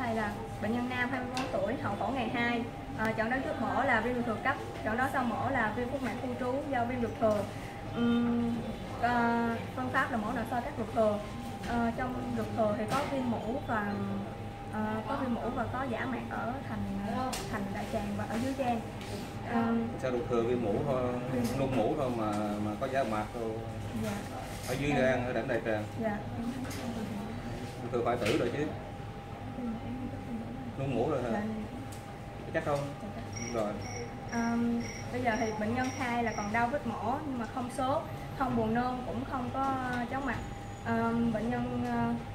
đây là bệnh nhân nam 24 tuổi, hậu phẫu ngày 2. Chẩn đoán trước mổ là viêm ruột thừa cấp, chẩn đoán sau mổ là viêm phúc mạc khu trú do viêm ruột thừa. Phương pháp là mổ nội soi cắt ruột thừa. Trong ruột thừa thì có viêm mũ và có giả mạc ở thành đại tràng và ở dưới tràng. Sao ruột thừa viêm mũ thôi, nung mũ thôi mà có giả mạc thôi. Dạ. Ở dưới gan ở đỉnh đại tràng. Dạ. Ruột thừa phải tử rồi chứ. Nung mũ rồi hả? Dạ. Chắc không? Rồi. Bây giờ thì bệnh nhân khai là còn đau vết mổ nhưng mà không sốt, không buồn nôn, cũng không có chóng mặt. Bệnh nhân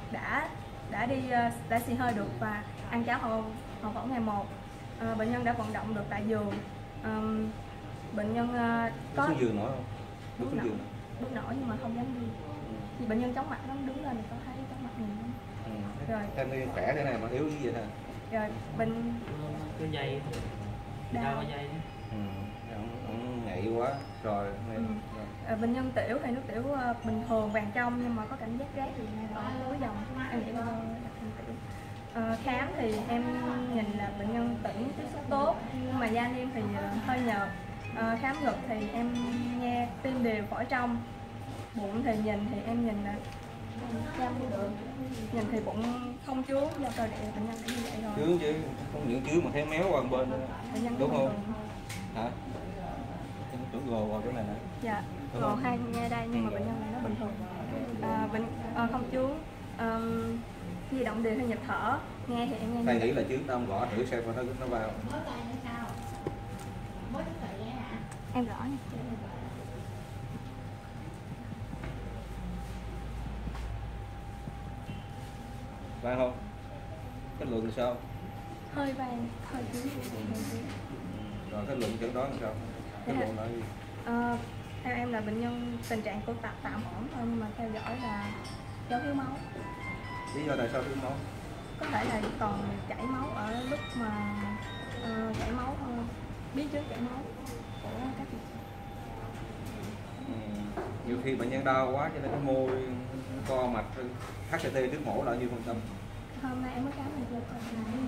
đã xì hơi được và ăn cháo hậu phẫu ngày 1. Bệnh nhân đã vận động được tại giường. Bệnh nhân có xuống giường nổi không? bước nổi nhưng mà không dám đi. Thì bệnh nhân chóng mặt nó đứng lên thì có thấy chóng mặt mình. Rồi. Em đi khỏe thế này mà yếu như vậy hả? Rồi bệnh cái dây đau cái dây ông nhạy quá rồi. Bệnh nhân tiểu thì nước tiểu bình thường vàng trong nhưng mà có cảm giác rát thì ở cuối dòng em nghĩ là tiểu. Khám thì em nhìn là bệnh nhân tỉnh tiếp xúc tốt nhưng mà da niêm thì hơi nhợt. Khám ngực thì em nghe tim đều, phổi trong. Bụng thì em nhìn là nhìn thì bụng không chướng do cơ địa bệnh nhân đã như vậy rồi. Chướng chứ, không những chướng mà thấy méo qua bên đúng không? Hả? Chỗ gồ vào chỗ này nè. Dạ, gồ hai ngay đây nhưng mà bệnh nhân này nó bình thường. Không chướng. Di động đều theo nhịp thở, nghe thì em nghe. Thầy nghĩ là chướng tao gõ thử xem coi nó vào. Em gõ nha. Vang không? Kết luận thì sao? Hơi vang, hơi chướng. Rồi kết luận chẩn đoán sao? Kết luận là gì? Theo em là bệnh nhân tình trạng của tạm ổn thôi nhưng mà theo dõi là do thiếu máu. Lý do tại sao thiếu máu? Có thể là còn chảy máu ở lúc mà chảy máu biến chứng chảy máu của các nhiều khi bệnh nhân đau quá cho nên cái môi co mạch HCT trước mổ là nhiêu phần trăm? Hôm nay em mới khám là chưa có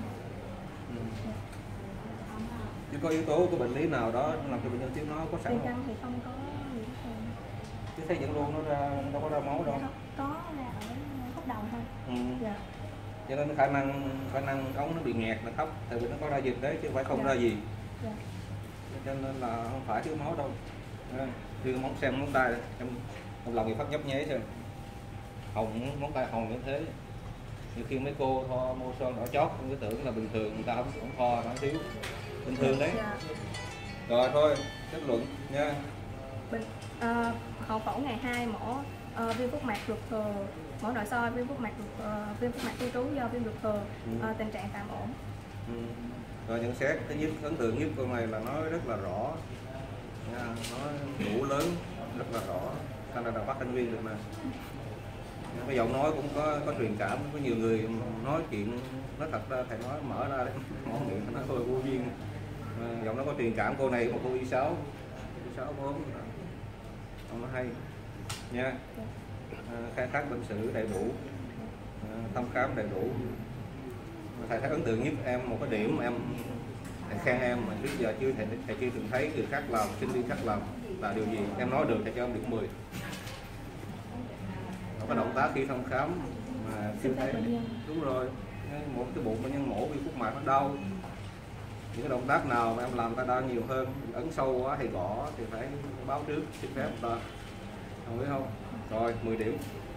chứ có yếu tố của bệnh lý nào đó làm cho bệnh nhân thiếu máu có sẵn không? Tiền thì không có gì hết. Chứ thấy dẫn luôn nó ra đâu có ra máu đâu. Có ra ở khúc đầu thôi. Dạ. Cho nên khả năng ống nó bị nghẹt là thấp, tại vì nó có ra dịch đấy chứ không phải không ra gì. Dạ. Cho nên là không phải thiếu máu đâu. Đưa móng xem móng tay em lòng thì phát nhấp nháy xem hồng móng tay hồng như thế. Nhiều khi mấy cô thoa môi son đỏ chót không có tưởng là bình thường, người ta không thoa nó thiếu bình thường đấy. Dạ. Rồi thôi kết luận nha. Hậu phẫu ngày 2 mổ viêm phúc mạc ruột thừa, mổ nội soi viêm phúc mạc cư trú do viêm ruột thừa, tình trạng tạm ổn. Rồi nhận xét thứ nhất, ấn tượng nhất con này là nói rất là rõ nha, nói đủ lớn rất là rõ, Canada bắt thanh viên được nè. Cái giọng nói cũng có truyền cảm, có nhiều người nói chuyện nói thật ra thầy nói mở ra đấy, mở miệng nói thôi vô duyên. Giọng nó có truyền cảm, cô này một cô Y6 4 nó hay nha. Khai thác bệnh sử đầy đủ, thăm khám đầy đủ. Thầy thấy ấn tượng nhất em một cái điểm mà thầy khen em mà trước giờ thầy chưa từng thấy người khác làm, sinh viên khác làm là điều gì? Em nói được thầy cho em được 10. Cái động tác khi thăm khám mà chưa thấy đúng rồi, một cái bụng bệnh nhân mổ vì phúc mạc nó đau, những cái động tác nào mà em làm ta đau nhiều hơn, ấn sâu quá thì gõ thì phải báo trước xin phép ta, không biết không? Rồi 10 điểm.